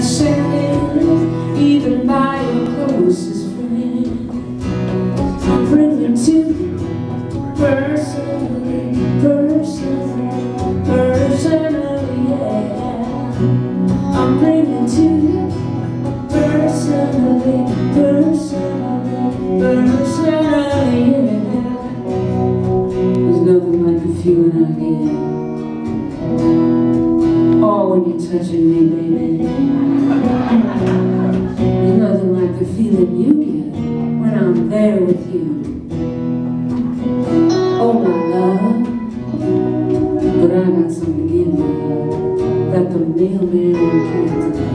second, even by your closest friend. I'm bringing to you personally, yeah. I'm bringing to you personally, yeah. There's nothing like the feeling I get. Oh, when you're touching me, baby. There's nothing like the feeling you get when I'm there with you. Oh, my love. But I got something to give you that the mailman can't.